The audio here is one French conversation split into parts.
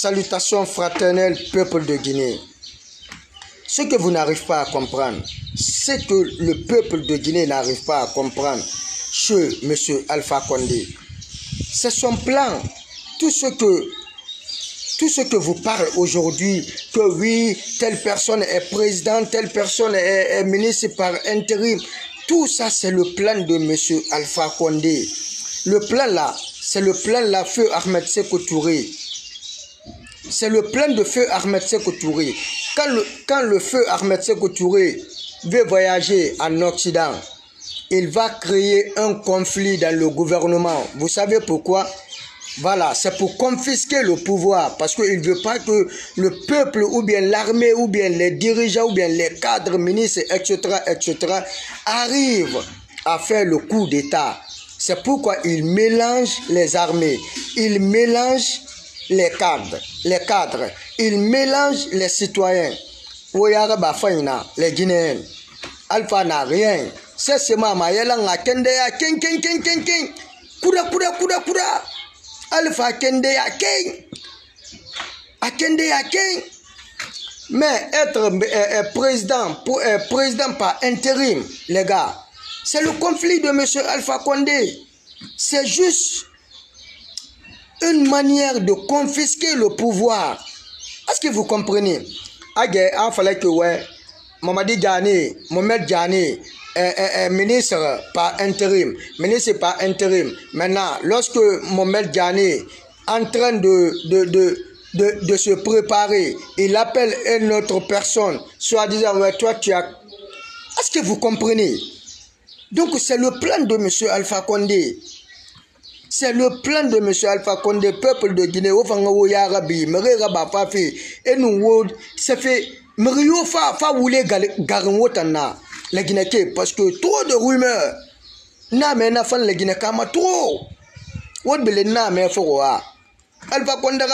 Salutations fraternelles, peuple de Guinée. Ce que vous n'arrivez pas à comprendre, c'est que le peuple de Guinée n'arrive pas à comprendre chez M. Alpha Condé. C'est son plan. Tout ce que vous parlez aujourd'hui, que oui, telle personne est président, telle personne est ministre par intérim, tout ça c'est le plan de M. Alpha Condé. Le plan là, c'est le plan là, feu Ahmed Sékou Touré. C'est le plan de feu Ahmed Sékou Touré. Quand le feu Ahmed Sékou Touré veut voyager en Occident, il va créer un conflit dans le gouvernement. Vous savez pourquoi? Voilà, c'est pour confisquer le pouvoir, parce qu'il ne veut pas que le peuple, ou bien l'armée, ou bien les dirigeants, ou bien les cadres, ministres, etc., arrivent à faire le coup d'État. C'est pourquoi il mélange les armées, il mélange les cadres, il mélange les citoyens. Les Guinéens, Alpha n'a rien. C'est ce maman, il y a kende ya king. Kura. Alpha kende ya king. Mais être président par intérim, les gars, c'est le conflit de M. Alpha Condé. C'est juste une manière de confisquer le pouvoir. Est-ce que vous comprenez? Il fallait que Mamadi Diané, Mohamed Diané, ministre par intérim. Maintenant, lorsque Mohamed Diané est en train de se préparer, il appelle une autre personne, soit disant, ouais, toi tu as... Est-ce que vous comprenez? Donc c'est le plan de M. Alpha Condé. C'est le plan de M. Alpha Condé, peuple de Guinée, et nous, ça fait... Les Guinéens, parce que trop de rumeurs. Les Guinéens, trop. Alpha Condé,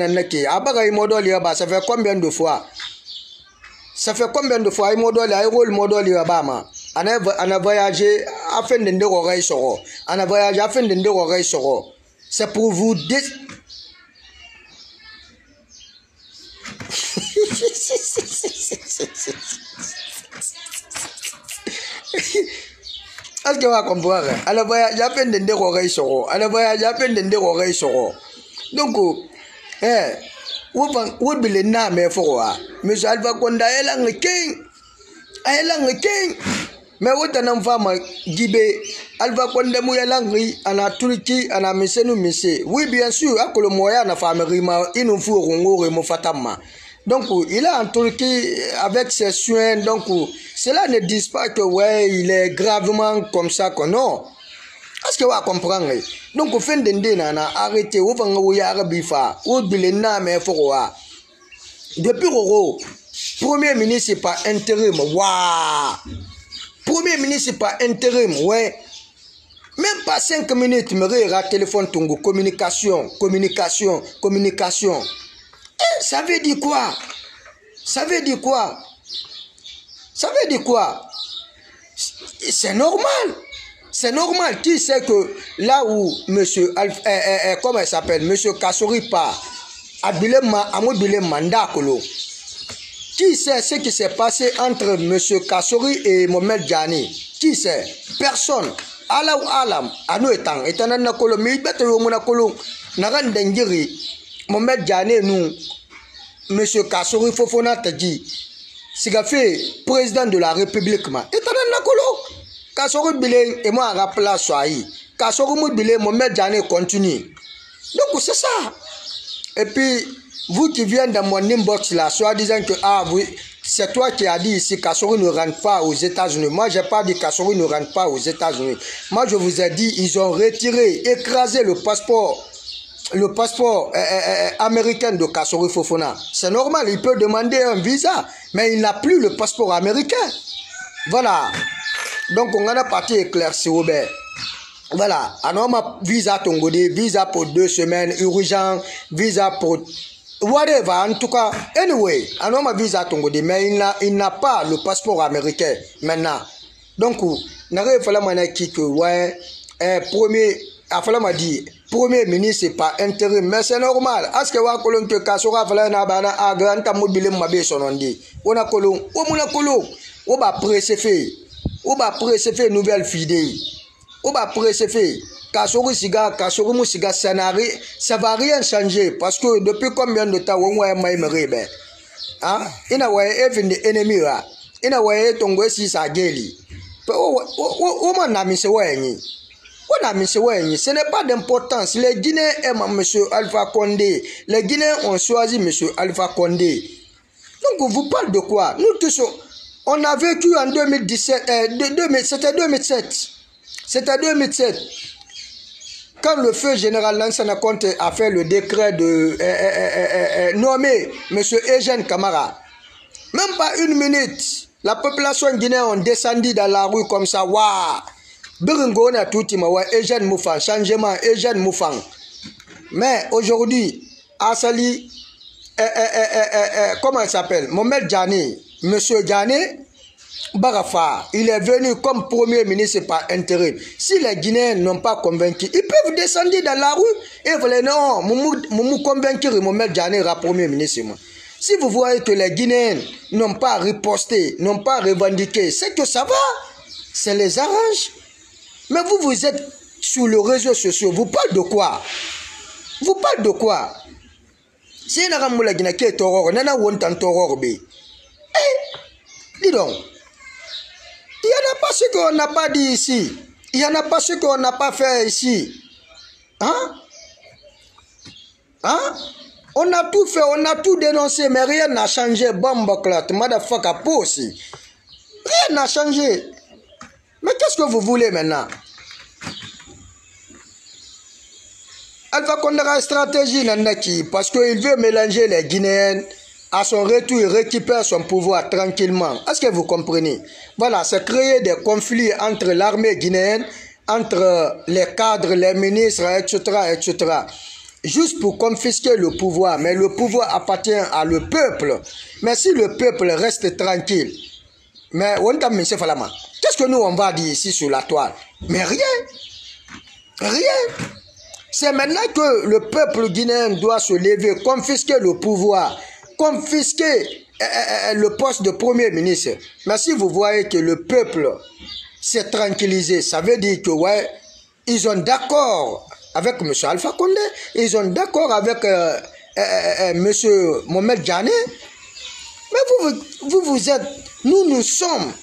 ça fait combien de fois? Ça fait combien de fois? On a voyagé afin de c'est pour vous dire. Est-ce que vous comprenez? On a voyagé afin de donc, vous bile na me foroa. Monsieur Alpha Condé est king. Mais vous t'en femme Gibé Alpha Condé mouyalangi ana Turquie ana mesenu messe. Oui bien sûr, à le moyen na femme rima il nous faut rongo et fatama. Donc il est en Turquie avec ses soins. Donc cela ne dit pas que ouais il est gravement comme ça que non. Est-ce que vous comprenez? Donc au fin de nana arrêtez ou fanga ou yara bifa ou bilena me foroa. Depuis Roro, premier ministre par intérim. Waouh! Premier ministre par intérim, ouais. Même pas 5 minutes, me réra téléphone tongo, communication. Ça veut dire quoi? C'est normal. C'est normal. Qui sait que là où monsieur comment il s'appelle, monsieur Kassori part, qui sait ce qui s'est passé entre monsieur Kassori et Mohamed Diané? Qui sait? Personne. Alam, anu etang, etanana kolo, mi bete yo mona kolo, naran dengiri, Mohamed Diané nous, monsieur Kassori Fofona Tadji, Sigafe, président de la République, ma, etanana kolo, Kassori Bilé, et moi, rappela Soaï, Kassori Bilé, Mohamed Diané continue. Donc c'est ça. Et puis, vous qui venez dans mon inbox là, soit disant que oui, c'est toi qui as dit ici Kassori ne rentre pas aux États-Unis. Moi, je n'ai pas dit Kassori ne rentre pas aux États-Unis. Moi, je vous ai dit, ils ont retiré, écrasé le passeport américain de Kassori Fofona. C'est normal, il peut demander un visa, mais il n'a plus le passeport américain. Voilà. Donc, on a parti éclairci au bain. Voilà. Alors, ma visa Tongodé, visa pour 2 semaines, urgent, visa pour... whatever, en tout cas, anyway, alors ma visa Tongodé, mais il n'a pas le passeport américain maintenant. Donc, il fallait que ouais, Afala m'a dit, Premier ministre, c'est pas intérim, mais c'est normal. Est-ce que wa kolon que kasora fala na bana agranta mobile mabe sonondi. On a kolon, on va précéfer. On va précéfer nouvelle fidèle. On va précéfer. Kasori siga, kasori musiga ça va rien changer parce que depuis combien de temps on va m'aimer ben. Hein? Ina wa even the enemy ra. Ina wa tongo si sa geli. O man na mi se wa yin. Ce n'est pas d'importance. Les Guinéens aiment M. Alpha Condé. Les Guinéens ont choisi M. Alpha Condé. Donc, vous parlez de quoi? Nous tous, on a vécu en 2017, c'était 2007. C'était 2007. Quand le feu général Lansana Conté a fait le décret de nommer M. Eugène Camara, même pas une minute, la population guinéenne a descendu dans la rue comme ça. Waouh! Biringo na touti mawa Eugène Moufang, changement Eugène Moufang. Mais aujourd'hui, Asali, comment il s'appelle? Mohamed Djani, Monsieur Djani Barafa, il est venu comme Premier ministre par intérim. Si les Guinéens n'ont pas convaincu, ils peuvent descendre dans la rue et voler non, nous convaincre Mohamed Djani sera Premier ministre. Si vous voyez que les Guinéens n'ont pas riposté, n'ont pas revendiqué, c'est que ça va, c'est les arrange. Mais vous êtes sur les réseaux sociaux, vous parlez de quoi? Vous parlez de quoi? Si vous avez un Guinée qui est toror, nana wontan toror be. Dis donc, il n'y en a pas ce qu'on n'a pas dit ici. Il n'y en a pas ce qu'on n'a pas fait ici. Hein? Hein? On a tout fait, on a tout dénoncé, mais rien n'a changé. Bomboclat, motherfucker, aussi. Rien n'a changé. Mais qu'est-ce que vous voulez maintenant? Alpha Condé a une stratégie parce qu'il veut mélanger les Guinéens. À son retour, il récupère son pouvoir tranquillement. Est-ce que vous comprenez? Voilà, c'est créer des conflits entre l'armée guinéenne, entre les cadres, les ministres, etc., etc. Juste pour confisquer le pouvoir. Mais le pouvoir appartient à le peuple. Mais si le peuple reste tranquille, mais on t'a mis Falama. Qu'est-ce que nous on va dire ici sur la toile? Mais rien. Rien. C'est maintenant que le peuple guinéen doit se lever, confisquer le pouvoir, confisquer le poste de Premier ministre. Mais si vous voyez que le peuple s'est tranquillisé, ça veut dire que ouais, ils sont d'accord avec M. Alpha Condé, ils sont d'accord avec M. Mohamed Djani. Mais vous êtes, nous sommes.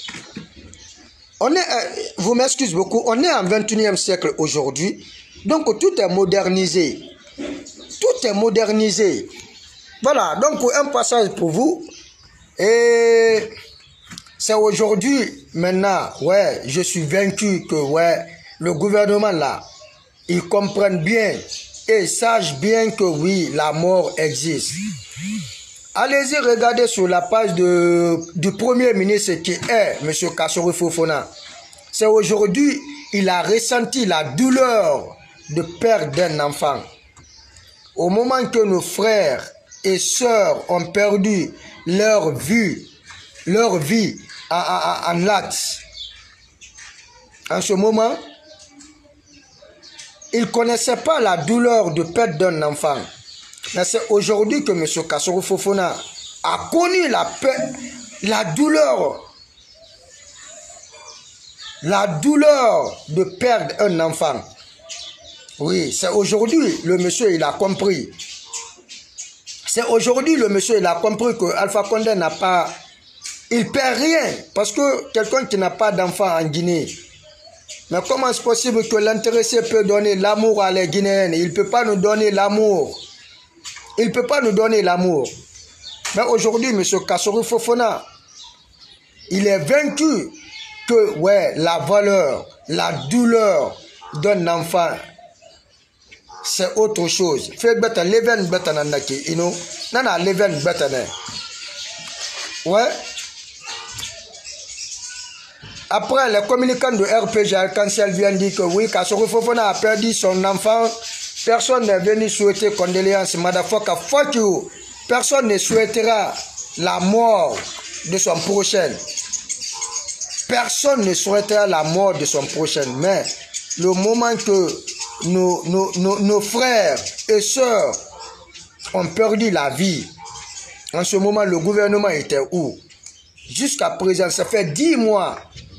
On est, vous m'excusez beaucoup, on est en 21e siècle aujourd'hui, donc tout est modernisé. Tout est modernisé. Voilà, donc un passage pour vous. Et c'est aujourd'hui, maintenant, ouais, je suis vaincu que ouais, le gouvernement là, ils comprennent bien et sachent bien que oui, la mort existe. Allez-y regarder sur la page du Premier ministre qui est M. Kassory Fofana. C'est aujourd'hui, il a ressenti la douleur de perdre d'un enfant. Au moment que nos frères et sœurs ont perdu leur vie en latte, en ce moment, ils ne connaissaient pas la douleur de perdre d'un enfant. Mais c'est aujourd'hui que M. Kassory Fofana a connu la douleur de perdre un enfant. Oui, c'est aujourd'hui le monsieur il a compris. C'est aujourd'hui le monsieur il a compris que Alpha Condé n'a pas... Il perd rien parce que quelqu'un qui n'a pas d'enfant en Guinée. Mais comment est-ce possible que l'intéressé peut donner l'amour à les Guinéens? Il ne peut pas nous donner l'amour. Il ne peut pas nous donner l'amour. Mais aujourd'hui, M. Kassory Fofana, il est vaincu que ouais, la valeur, la douleur d'un enfant, c'est autre chose. Fait bête, leven bête nanaki, ino, nana leven bête ne. Ouais. Après, les communicants de RPG Arc-en-Ciel viennent dire que oui, Kassory Fofana a perdu son enfant. Personne n'est venu souhaiter condoléances. Motherfucker, fuck you. Personne ne souhaitera la mort de son prochain. Personne ne souhaitera la mort de son prochain. Mais le moment que nos frères et sœurs ont perdu la vie. En ce moment, le gouvernement était où? Jusqu'à présent, ça fait 10 mois.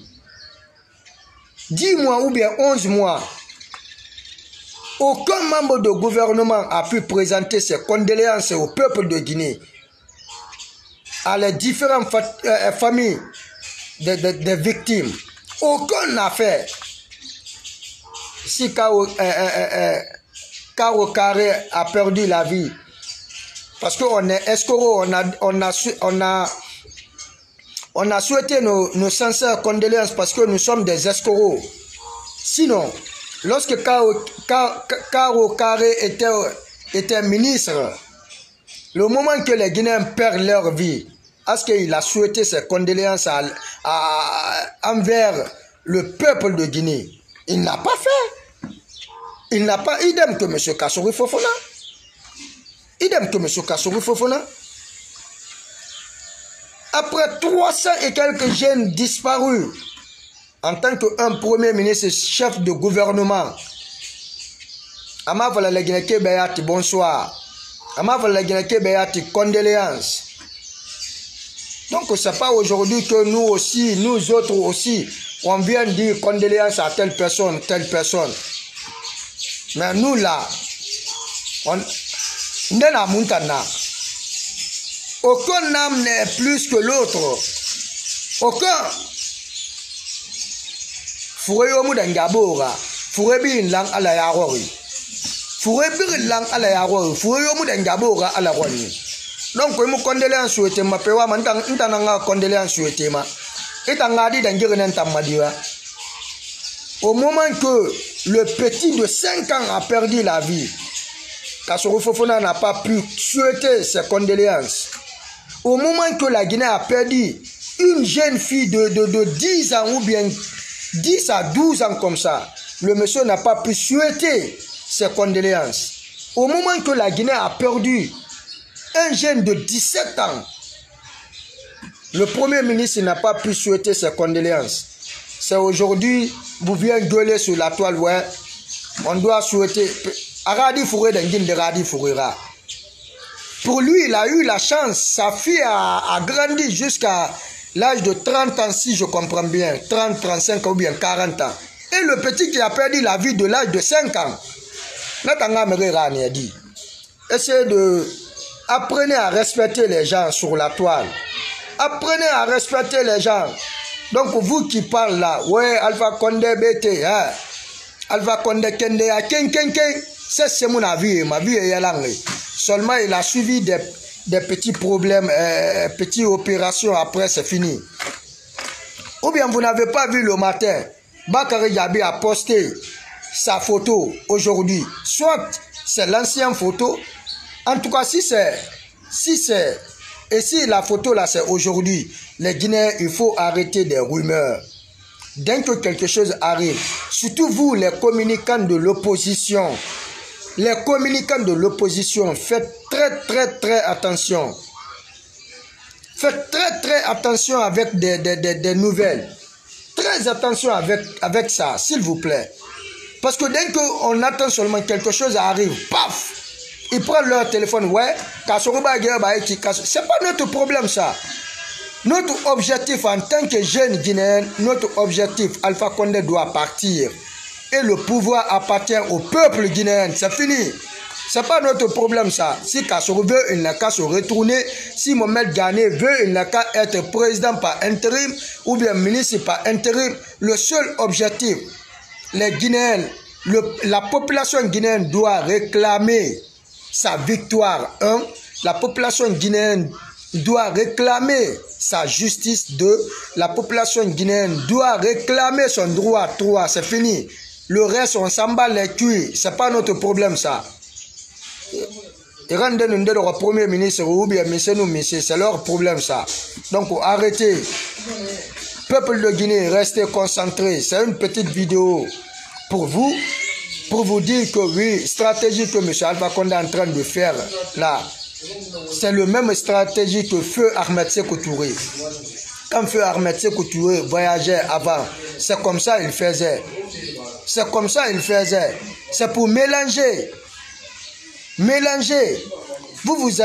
10 mois ou bien 11 mois. Aucun membre de gouvernement a pu présenter ses condoléances au peuple de Guinée, à les différentes familles des victimes. Aucun n'a fait. Si Karo Carré a perdu la vie, parce qu'on est escrocs, on a souhaité nos sincères condoléances parce que nous sommes des escrocs. Sinon, lorsque Karo Carré était ministre, le moment que les Guinéens perdent leur vie, est-ce qu'il a souhaité ses condoléances envers le peuple de Guinée? Il n'a pas fait. Il n'a pas. Idem que M. Kassory Fofana. Idem que M. Kassory Fofana. Après 300 et quelques jeunes disparus, en tant qu'un premier ministre chef de gouvernement, Ama Valalegeke Beyati, bonsoir. Ama Valalegeke Beyati, condoléances. Donc c'est pas aujourd'hui que nous aussi, nous autres aussi, on vient dire condoléances à telle personne, telle personne. Mais nous là, on n'est pas montana. Aucun âme n'est plus que l'autre. Aucun. Fouré au Moudengabora, fouré bin lang à la yarori. Fouré bin lang à la yarori, fouré au Moudengabora à la roni. Donc, nous condoléances souhaitées, ma pewa, m'entendant condoléances souhaitées, ma. Et t'en as dit dans le au moment que le petit de 5 ans a perdu la vie, Kassory Fofana n'a pas pu souhaiter ses condoléances. Au moment que la Guinée a perdu une jeune fille de 10 ans ou bien 10 à 12 ans comme ça, le monsieur n'a pas pu souhaiter ses condoléances. Au moment que la Guinée a perdu un jeune de 17 ans, le premier ministre n'a pas pu souhaiter ses condoléances. C'est aujourd'hui, vous venez gueuler sur la toile, ouais, on doit souhaiter. Aradi Fouré d'Engine de Radi Fourera. Pour lui, il a eu la chance, sa fille a grandi jusqu'à l'âge de 30 ans, si je comprends bien, 30, 35 ou bien 40 ans. Et le petit qui a perdu la vie de l'âge de 5 ans, Natanga Merera a dit, essayez de... Apprenez à respecter les gens sur la toile. Apprenez à respecter les gens. Donc vous qui parlez là, ouais, Alpha Condé BT, hein? Alpha Condé Kende, c'est mon avis, ma vie est langue. Seulement il a suivi des petits problèmes, petites opérations, après c'est fini. Ou bien vous n'avez pas vu le matin, Bakary Yabi a posté sa photo aujourd'hui. Soit c'est l'ancienne photo. En tout cas, si la photo là c'est aujourd'hui, les Guinéens, il faut arrêter des rumeurs. Dès que quelque chose arrive, surtout vous les communicants de l'opposition, faites très attention. Faites très attention avec des nouvelles. Très attention avec ça, s'il vous plaît. Parce que dès qu'on attend seulement quelque chose arrive, paf! Ils prennent leur téléphone, ouais, c'est pas notre problème ça. Notre objectif en tant que jeune Guinéen, notre objectif, Alpha Condé doit partir. Et le pouvoir appartient au peuple guinéen, c'est fini. C'est pas notre problème ça. Si Kassory veut, il n'a qu'à se retourner. Si Mohamed Ghané veut, il n'a qu'à être président par intérim ou bien ministre par intérim. Le seul objectif, les Guinéens, la population guinéenne doit réclamer sa victoire. La population guinéenne doit réclamer sa justice. 2. La population guinéenne doit réclamer son droit. 3. C'est fini. Le reste, on s'en bat les culs. C'est pas notre problème ça. Et rendre le premier ministre ou bien c'est leur problème ça. Donc arrêtez. Peuple de Guinée, restez concentrés. C'est une petite vidéo pour vous dire que oui, stratégie que M. Alpha Condé est en train de faire là, c'est le même stratégie que Feu Ahmed Sékou Touré. Quand Feu Ahmed Sékou Touré voyageait avant, c'est comme ça il faisait. C'est comme ça qu'il faisait. C'est pour mélanger. Mélanger. Vous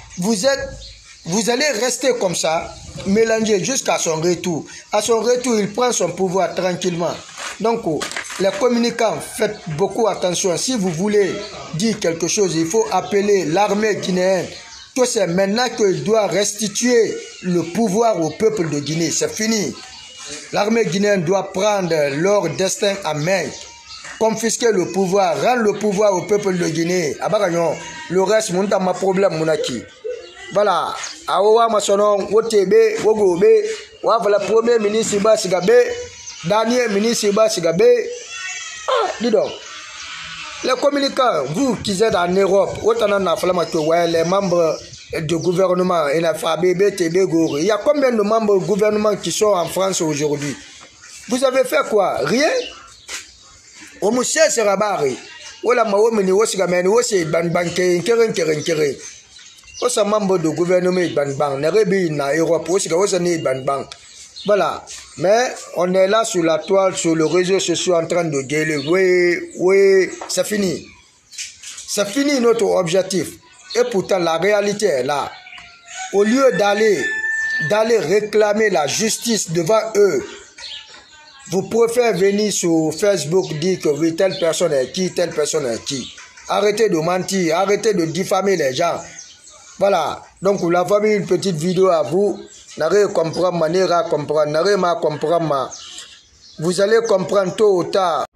allez rester comme ça, mélanger jusqu'à son retour. À son retour, il prend son pouvoir tranquillement. Donc, les communicants, faites beaucoup attention. Si vous voulez dire quelque chose, il faut appeler l'armée guinéenne. Que c'est maintenant qu'il doit restituer le pouvoir au peuple de Guinée. C'est fini. L'armée guinéenne doit prendre leur destin en main. Confisquer le pouvoir, rendre le pouvoir au peuple de Guinée. Le reste, mon ma problème, mon acquis. Voilà. Awa masonon, wotebe, wogobe, voilà premier ministre Iba Sigabe, dernier ministre Iba Sigabe. Ah, dis donc. Les communicants, vous qui êtes en Europe, les membres du gouvernement, il y a combien de membres du gouvernement qui sont en France aujourd'hui? Vous avez fait quoi? Rien? Au monsieur Serabari, voilà ma woman, was gamen, was a banque, keren. Os membre du gouvernement Banbang, Nerebi na Europe, was a Banbang. Voilà. Mais on est là sur la toile, sur le réseau social en train de gueuler. Oui, c'est fini. C'est fini notre objectif. Et pourtant, la réalité est là. Au lieu d'aller réclamer la justice devant eux, vous préférez venir sur Facebook dire que oui, telle personne est qui, telle personne est qui. Arrêtez de mentir, arrêtez de diffamer les gens. Voilà. Donc, vous l'avez mis une petite vidéo à vous. N'arrêtez comprendre, n'arrêtez comprendre. Vous allez comprendre tôt ou tard.